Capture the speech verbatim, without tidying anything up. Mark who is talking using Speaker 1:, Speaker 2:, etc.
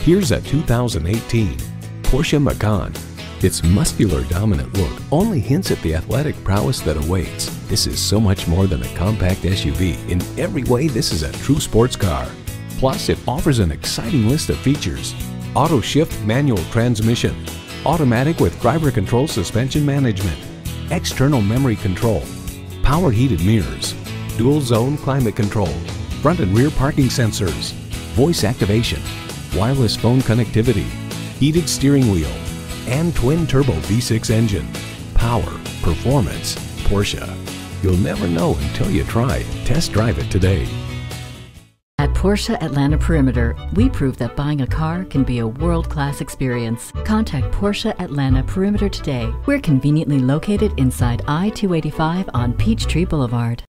Speaker 1: Here's a two thousand eighteen Porsche Macan. Its muscular dominant look only hints at the athletic prowess that awaits. This is so much more than a compact S U V. In every way, this is a true sports car. Plus, it offers an exciting list of features. Auto shift manual transmission, automatic with driver control suspension management, external memory control, power heated mirrors, dual zone climate control, front and rear parking sensors, voice activation, wireless phone connectivity, heated steering wheel, and twin-turbo V six engine. Power, performance, Porsche. You'll never know until you try. Test drive it today.
Speaker 2: At Porsche Atlanta Perimeter, we prove that buying a car can be a world-class experience. Contact Porsche Atlanta Perimeter today. We're conveniently located inside I two eighty-five on Peachtree Boulevard.